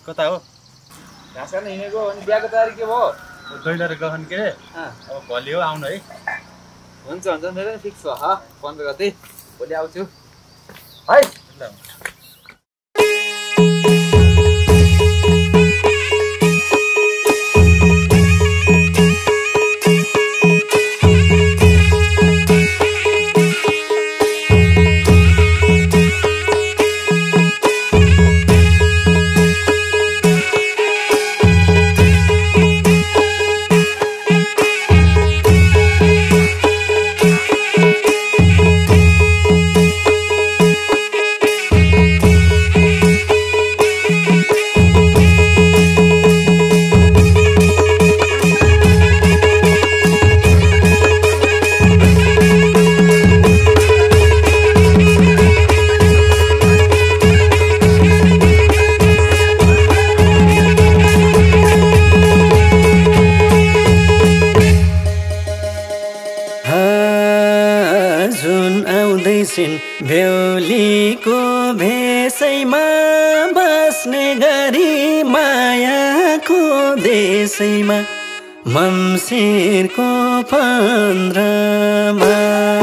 कता हो? घाँस काट्न हिँडेको अनि बिहाको तयारी के भयो? दैलो गहन के अब भोलि हो आउनु है। हुन्छ हुन्छ मेरो पनि फिक्स भयो 15 गते भोलि आउँछु है। बेहुलीको भेषैमा बस्ने गरी मायाको देशैमा मम्सिरको 15मा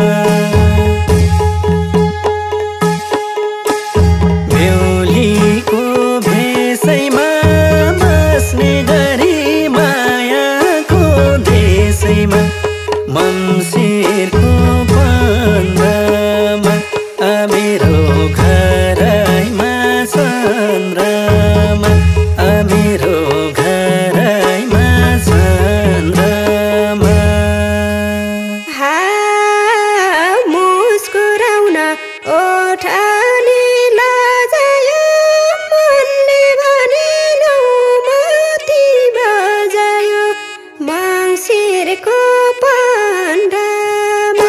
बेहुलीको भेषैमा बस्ने गरी मायाको देशैमा मम्सिरको 15मा मेरो घरैमा चन्द्रमा मेरो घरैमा चन्द्रमा मुस्कुराउन ओठानी लजायो मनले भनेनौ माथि बजायो मङ्सिरको 15मा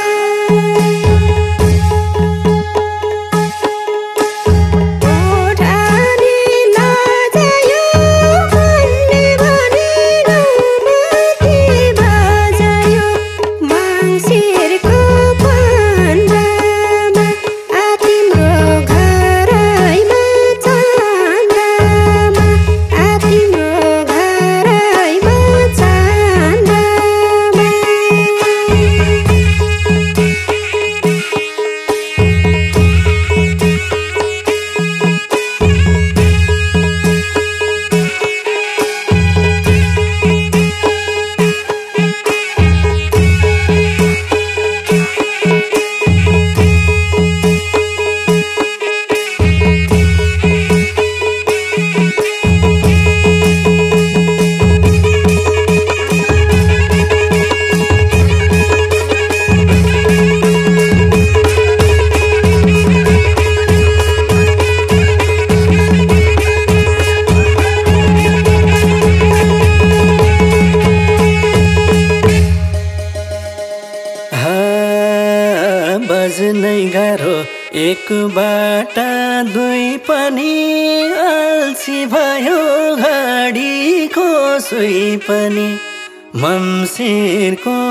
बज्नै गाह्रो एक बाटा दुई पनि अल्छी भयो घडीको सुई पनि मम्सिरको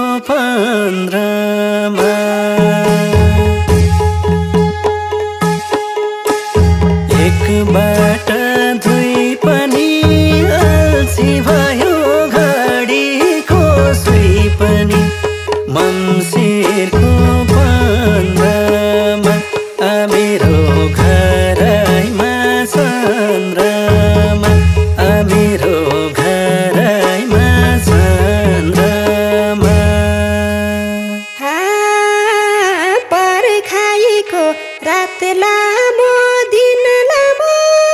15मा एक बाटा दुई पनि अल्छी भयो घडीको सुई पनि मम्सिरको 15मा मेरो घरैमा चन्द्रमा मेरो घरैमा चन्द्रमा पर्खाइको रात लामो दिन लामो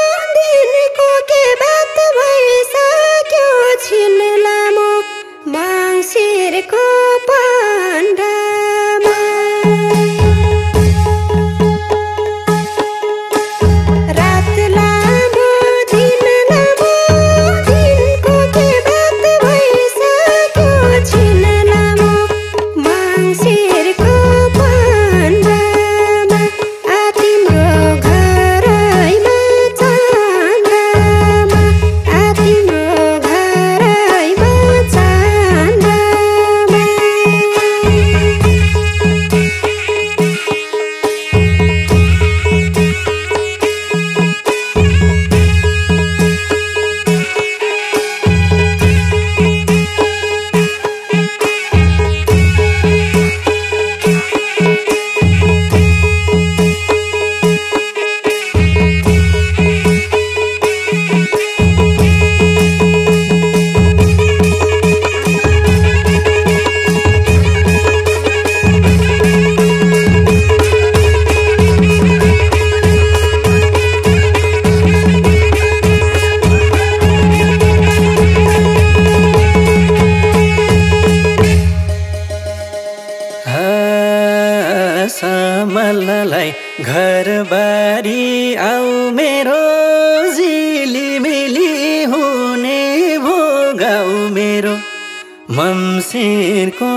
मल्ललाई घरबारी आऊ मेरो झिलिमिली हुने भोगाऊ मेरो मम्सिरको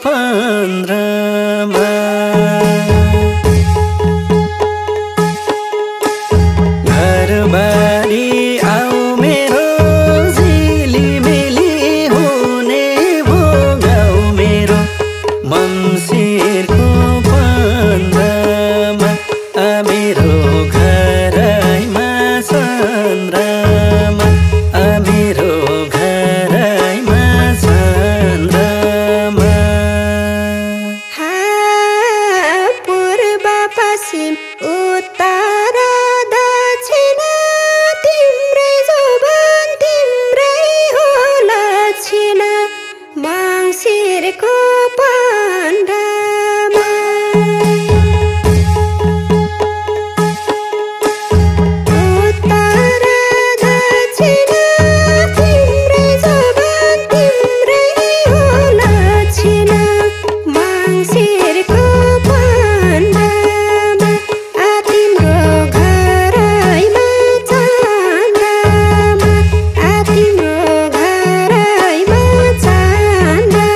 15मा घरबारी आऊ मेरो झिलिमिली हुने भोगाऊ मेरो मम्सिरको 15मा मेरो घरैमा चन्द्रमा मेरो घरैमा चन्द्रमा पूर्व पश्चिम उत्तर दक्षिण तिम्रै जोबन तिम्रै हो लक्षिण मङ्सिरको 15मा उत्तर दक्षिण तिम्रै जोबन तिम्रै हो लक्षिण मङ्सिरको 15मा तिम्रो घरैमा चन्द्रमा तिम्रो घरैमा चन्द्रमा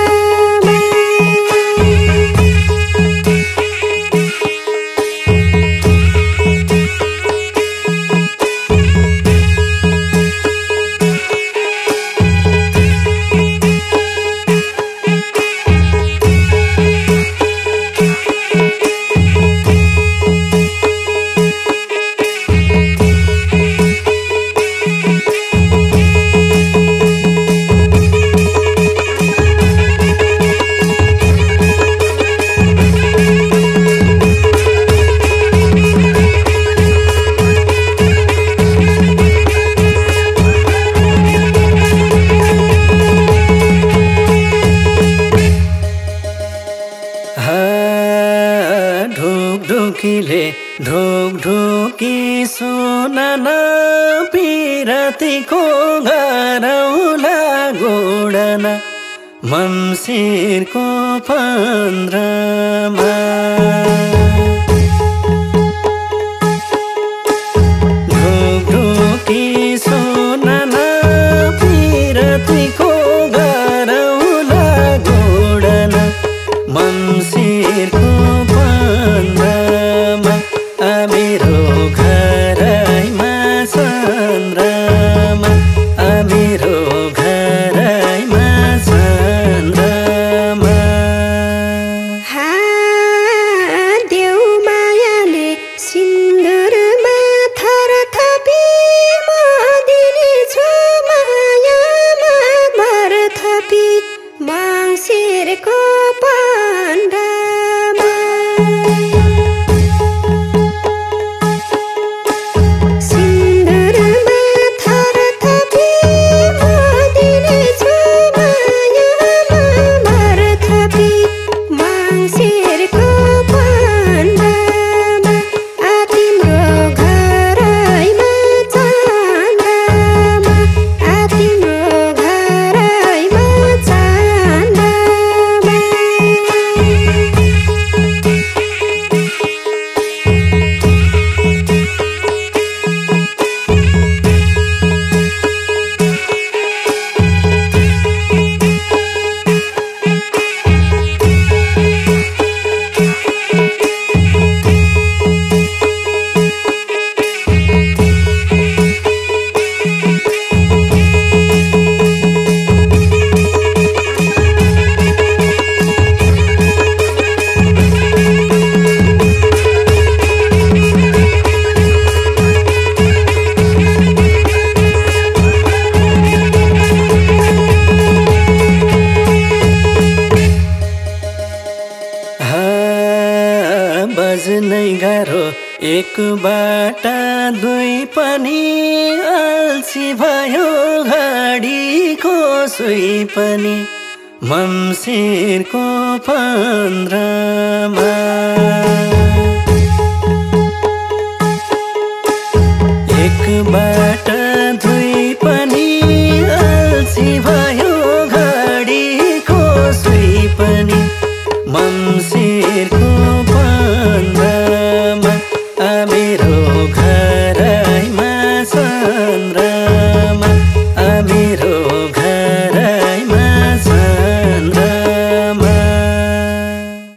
ढुकढुकीले ढुकढुकी सुनन पिरतीको गरौला गोडन मम्सिरको 15मा ढुकढुकी सुनन पिरतीको गरौला गोडन मम्सिरको 15मा मेरो घरैमा चन्द्रमा मेरो घरैमा चन्द्रमा देउ मायाले सिन्दुरमा थर थपी म दिनेछु मायामा भर थपी मङ्सिरको 15मा सिन्दुरमा थर थपी म दिनेछु मायामा भर थपी मङ्सिरको 15मा तिम्रो घरैमा चन्द्रमा तिम्रो घरैमा चन्द्रमा बज्नै गाह्रो एक बाटा दुई पनि अल्छी भयो घडीको सुई पनि मम्सिरको 15मा एक बाटा दुई पनि अल्छी भयो घडीको सुई पनि मम्सिरको